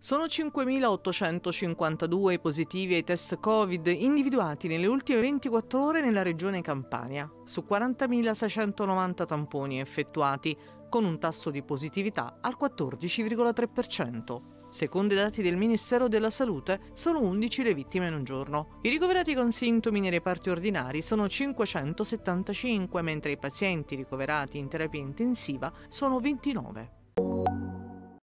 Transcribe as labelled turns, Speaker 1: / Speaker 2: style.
Speaker 1: Sono 5.852 i positivi ai test Covid individuati nelle ultime 24 ore nella regione Campania, su 40.690 tamponi effettuati, con un tasso di positività al 14,3%. Secondo i dati del Ministero della Salute, sono 11 le vittime in un giorno. I ricoverati con sintomi nei reparti ordinari sono 575, mentre i pazienti ricoverati in terapia intensiva sono 29.